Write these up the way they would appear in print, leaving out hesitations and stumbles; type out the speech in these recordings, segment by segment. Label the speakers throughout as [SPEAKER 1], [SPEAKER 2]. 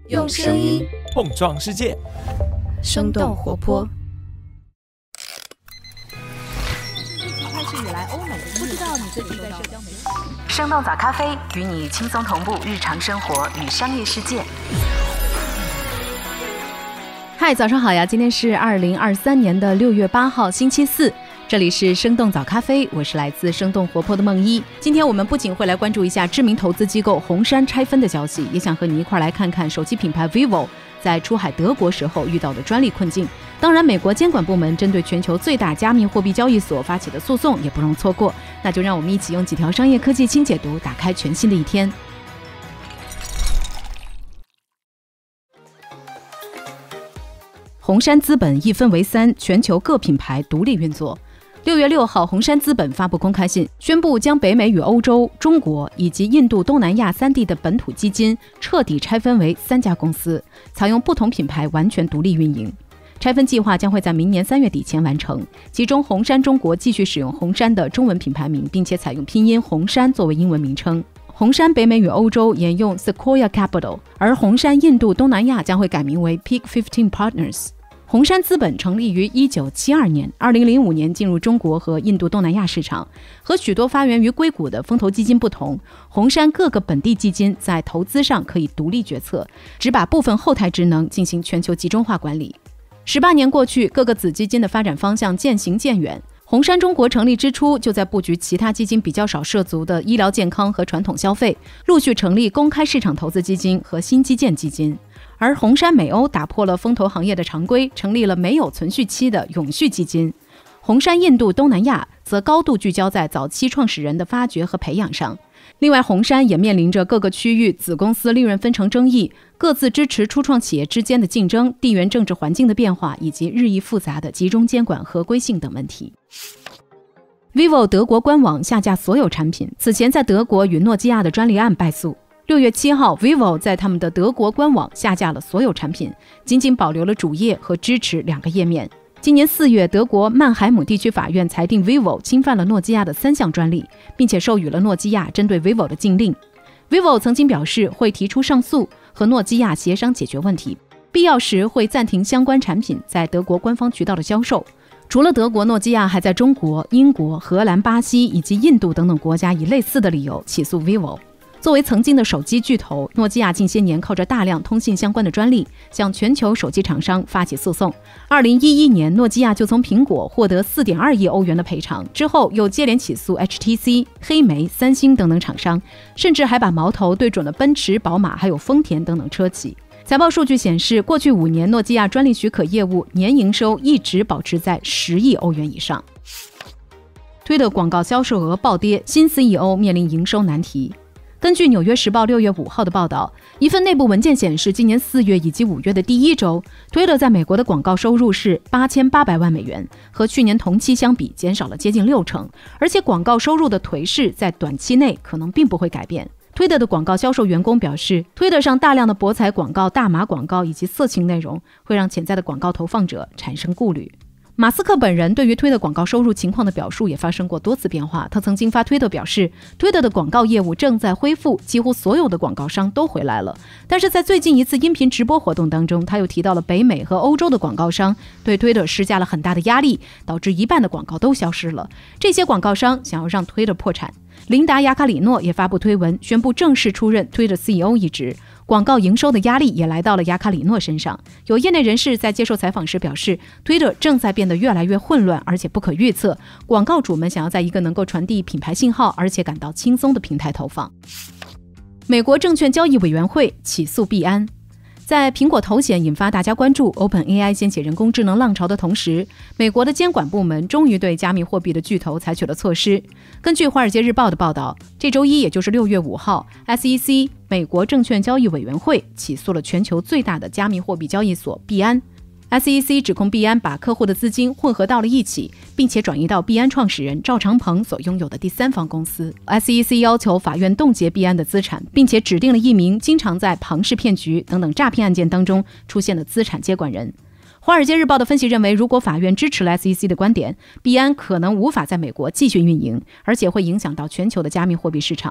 [SPEAKER 1] 用声音
[SPEAKER 2] 碰撞世界，
[SPEAKER 1] 生动活泼。
[SPEAKER 3] 开始以来，欧美不知道你最近在社交媒体。
[SPEAKER 4] 生动早咖啡与你轻松同步日常生活与商业世界。
[SPEAKER 3] 嗨，早上好呀！今天是2023年的6月8号，星期四。这里是生动早咖啡，我是来自生动活泼的梦一。今天我们不仅会来关注一下知名投资机构红杉拆分的消息，也想和你一块来看看手机品牌 vivo 在出海德国时候遇到的专利困境。当然，美国监管部门针对全球最大加密货币交易所发起的诉讼也不容错过。那就让我们一起用几条商业科技轻解读，打开全新的一天。红杉资本一分为三，全球各品牌独立运作。6月6号，红杉资本发布公开信，宣布将北美与欧洲、中国以及印度、东南亚3地的本土基金彻底拆分为3家公司，采用不同品牌完全独立运营。拆分计划将会在明年3月底前完成，其中红杉中国继续使用红杉的中文品牌名，并且采用拼音红杉作为英文名称。红杉北美与欧洲沿用 Sequoia Capital， 而红杉印度、东南亚将会改名为 Peak 15 Partners。红杉资本成立于1972年，2005年进入中国和印度东南亚市场。和许多发源于硅谷的风投基金不同，红杉各个本地基金在投资上可以独立决策，只把部分后台职能进行全球集中化管理。18年过去，各个子基金的发展方向渐行渐远。红杉中国成立之初就在布局其他基金比较少涉足的医疗健康和传统消费，陆续成立公开市场投资基金和新基建基金。而红杉美欧打破了风投行业的常规，成立了没有存续期的永续基金。红杉印度、东南亚则高度聚焦在早期创始人的发掘和培养上。另外，红杉也面临着各个区域子公司利润分成争议、各自支持初创企业之间的竞争、地缘政治环境的变化以及日益复杂的集中监管合规性等问题。vivo 德国官网下架所有产品，此前在德国与诺基亚的专利案败诉。6月7号 vivo 在他们的德国官网下架了所有产品，仅仅保留了主页和支持2个页面。今年4月，德国曼海姆地区法院裁定 vivo 侵犯了诺基亚的3项专利，并且授予了诺基亚针对 vivo 的禁令。vivo 曾经表示会提出上诉，和诺基亚协商解决问题，必要时会暂停相关产品在德国官方渠道的销售。除了德国，诺基亚还在中国、英国、荷兰、巴西以及印度等等国家以类似的理由起诉 vivo。作为曾经的手机巨头，诺基亚近些年靠着大量通信相关的专利，向全球手机厂商发起诉讼。2011年，诺基亚就从苹果获得4.2亿欧元的赔偿，之后又接连起诉 HTC、黑莓、三星等等厂商，甚至还把矛头对准了奔驰、宝马还有丰田等等车企。财报数据显示，过去5年，诺基亚专利许可业务年营收一直保持在10亿欧元以上。推特广告销售额暴跌，新 CEO 面临营收难题。根据《纽约时报》6月5号的报道，一份内部文件显示，今年4月以及5月的第1周，推特在美国的广告收入是8800万美元，和去年同期相比减少了接近60%，而且广告收入的颓势在短期内可能并不会改变。推特的广告销售员工表示，推特上大量的博彩广告、大麻广告以及色情内容会让潜在的广告投放者产生顾虑。马斯克本人对于推特广告收入情况的表述也发生过多次变化。他曾经发推特表示，推特的广告业务正在恢复，几乎所有的广告商都回来了。但是在最近一次音频直播活动当中，他又提到了北美和欧洲的广告商对推特施加了很大的压力，导致一半的广告都消失了。这些广告商想要让推特破产。琳达·雅卡里诺也发布推文，宣布正式出任推特 CEO 一职。广告营收的压力也来到了雅卡里诺身上。有业内人士在接受采访时表示，推特正在变得越来越混乱，而且不可预测。广告主们想要在一个能够传递品牌信号，而且感到轻松的平台投放。美国证券交易委员会起诉币安。在苹果头显引发大家关注 OpenAI 掀起人工智能浪潮的同时，美国的监管部门终于对加密货币的巨头采取了措施。根据《华尔街日报》的报道，这周一，也就是6月5号 ，SEC 美国证券交易委员会起诉了全球最大的加密货币交易所币安。SEC 指控币安把客户的资金混合到了一起，并且转移到币安创始人赵长鹏所拥有的第三方公司。SEC 要求法院冻结币安的资产，并且指定了一名经常在庞氏骗局等等诈骗案件当中出现的资产接管人。华尔街日报的分析认为，如果法院支持了 SEC 的观点，币安可能无法在美国继续运营，而且会影响到全球的加密货币市场。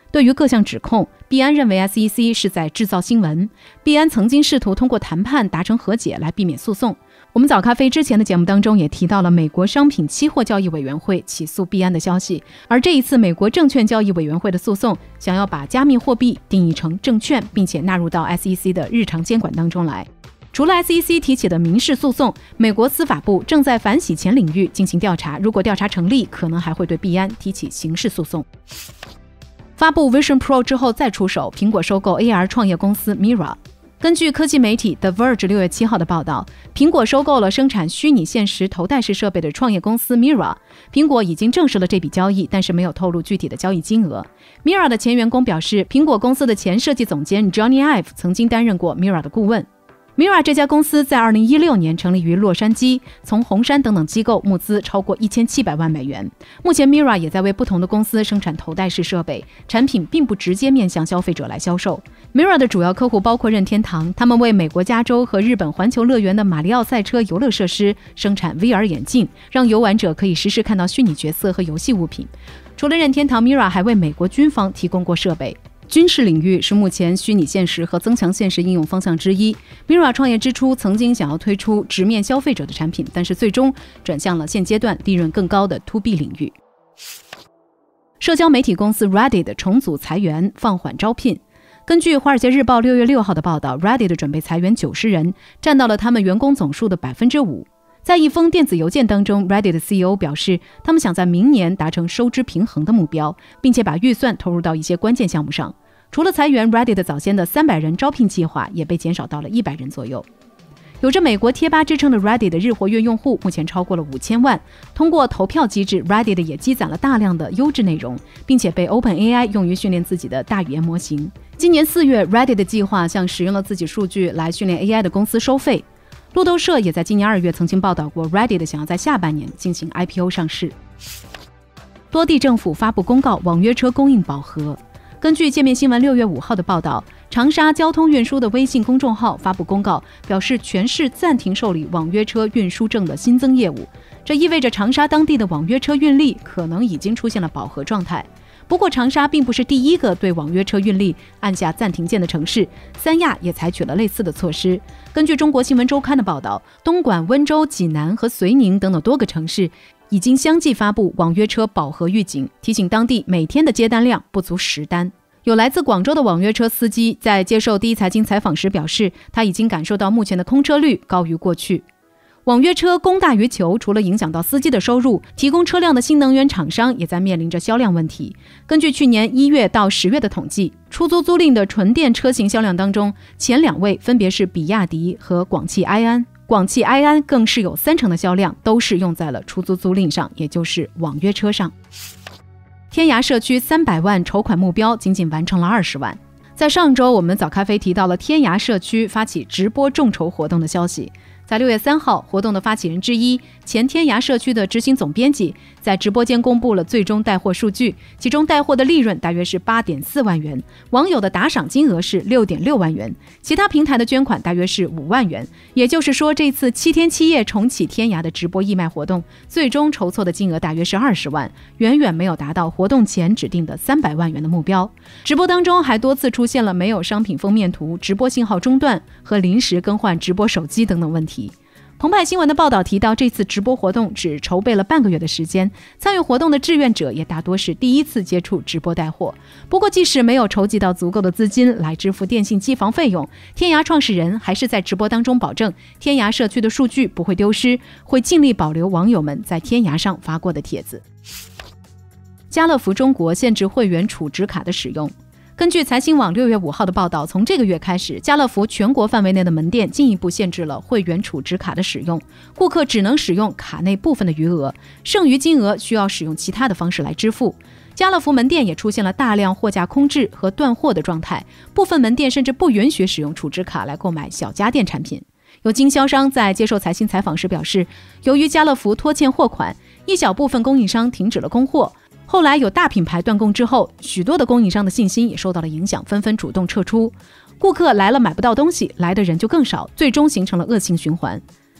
[SPEAKER 3] 对于各项指控，币安认为 SEC 是在制造新闻。币安曾经试图通过谈判达成和解来避免诉讼。我们早咖啡之前的节目当中也提到了美国商品期货交易委员会起诉币安的消息，而这一次美国证券交易委员会的诉讼想要把加密货币定义成证券，并且纳入到 SEC 的日常监管当中来。除了 SEC 提起的民事诉讼，美国司法部正在反洗钱领域进行调查，如果调查成立，可能还会对币安提起刑事诉讼。发布 Vision Pro 之后再出手，苹果收购 AR 创业公司 Mira。根据科技媒体 The Verge 6月7号的报道，苹果收购了生产虚拟现实头戴式设备的创业公司 Mira。苹果已经证实了这笔交易，但是没有透露具体的交易金额。Mira 的前员工表示，苹果公司的前设计总监 Johnny Ive 曾经担任过 Mira 的顾问。Mira 这家公司在2016年成立于洛杉矶，从红杉等等机构募资超过1700万美元。目前 Mira 也在为不同的公司生产头戴式设备，产品并不直接面向消费者来销售。Mira 的主要客户包括任天堂，他们为美国加州和日本环球乐园的马里奥赛车游乐设施生产 VR 眼镜，让游玩者可以实时看到虚拟角色和游戏物品。除了任天堂， Mira 还为美国军方提供过设备。军事领域是目前虚拟现实和增强现实应用方向之一。Mira 创业之初曾经想要推出直面消费者的产品，但是最终转向了现阶段利润更高的 To B 领域。社交媒体公司 Reddit 重组裁员，放缓招聘。根据《华尔街日报》6月6号的报道， Reddit 准备裁员90人，占到了他们员工总数的 5%。在一封电子邮件当中， Reddit 的 CEO 表示，他们想在明年达成收支平衡的目标，并且把预算投入到一些关键项目上。除了裁员， Reddit 早先的300人招聘计划也被减少到了100人左右。有着美国贴吧之称的 Reddit 的日活跃用户目前超过了5000万。通过投票机制， Reddit 也积攒了大量的优质内容，并且被 OpenAI 用于训练自己的大语言模型。今年4月 Reddit 的计划向使用了自己数据来训练 AI 的公司收费。路透社也在今年2月曾经报道过 Reddit 想要在下半年进行 IPO 上市。多地政府发布公告，网约车供应饱和。根据界面新闻6月5号的报道，长沙交通运输的微信公众号发布公告，表示全市暂停受理网约车运输证的新增业务。这意味着长沙当地的网约车运力可能已经出现了饱和状态。不过长沙并不是第一个对网约车运力按下暂停键的城市，三亚也采取了类似的措施。根据中国新闻周刊的报道，东莞、温州、济南和遂宁等等多个城市已经相继发布网约车饱和预警，提醒当地每天的接单量不足10单。有来自广州的网约车司机在接受第一财经采访时表示，他已经感受到目前的空车率高于过去。网约车供大于求，除了影响到司机的收入，提供车辆的新能源厂商也在面临着销量问题。根据去年1月到10月的统计，出租租赁的纯电车型销量当中，前2位分别是比亚迪和广汽埃安。广汽埃安更是有30%的销量都是用在了出租租赁上，也就是网约车上。天涯社区300万筹款目标仅仅完成了20万。在上周，我们早咖啡提到了天涯社区发起直播众筹活动的消息。在6月3号，活动的发起人之一，前天涯社区的执行总编辑在直播间公布了最终带货数据，其中带货的利润大约是8.4万元，网友的打赏金额是6.6万元，其他平台的捐款大约是5万元。也就是说，这次7天7夜重启天涯的直播义卖活动，最终筹措的金额大约是20万，远远没有达到活动前指定的300万元的目标。直播当中还多次出现了没有商品封面图、直播信号中断和临时更换直播手机等等问题。澎湃新闻的报道提到，这次直播活动只筹备了半个月的时间，参与活动的志愿者也大多是第一次接触直播带货。不过即使没有筹集到足够的资金来支付电信机房费用，天涯创始人还是在直播当中保证天涯社区的数据不会丢失，会尽力保留网友们在天涯上发过的帖子。家乐福中国限制会员储值卡的使用。根据财新网6月5号的报道，从这个月开始，家乐福全国范围内的门店进一步限制了会员储值卡的使用，顾客只能使用卡内部分的余额，剩余金额需要使用其他的方式来支付。家乐福门店也出现了大量货架空置和断货的状态，部分门店甚至不允许使用储值卡来购买小家电产品。有经销商在接受财新采访时表示，由于家乐福拖欠货款，一小部分供应商停止了供货。后来有大品牌断供之后，许多的供应商的信心也受到了影响，纷纷主动撤出。顾客来了买不到东西，来的人就更少，最终形成了恶性循环。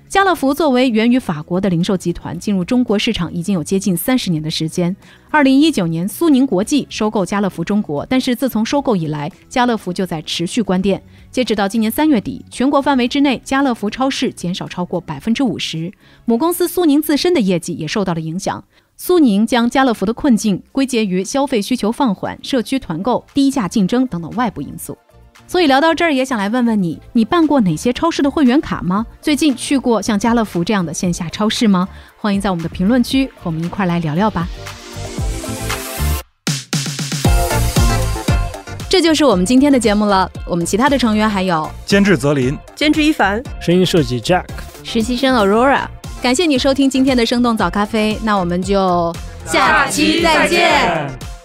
[SPEAKER 3] 家乐福作为源于法国的零售集团，进入中国市场已经有接近30年的时间。2019年，苏宁国际收购家乐福中国，但是自从收购以来，家乐福就在持续关店。截止到今年3月底，全国范围之内，家乐福超市减少超过50%。母公司苏宁自身的业绩也受到了影响。苏宁将家乐福的困境归结于消费需求放缓、社区团购、低价竞争等等外部因素。所以聊到这儿，也想来问问你，你办过哪些超市的会员卡吗？最近去过像家乐福这样的线下超市吗？欢迎在我们的评论区和我们一块来聊聊吧。这就是我们今天的节目了。我们其他的成员还有
[SPEAKER 2] 监制泽林，
[SPEAKER 5] 监制一凡，
[SPEAKER 6] 声音设计 Jack，
[SPEAKER 1] 实习生 Aurora。
[SPEAKER 3] 感谢你收听今天的生动早咖啡，那我们就
[SPEAKER 1] 下期再见。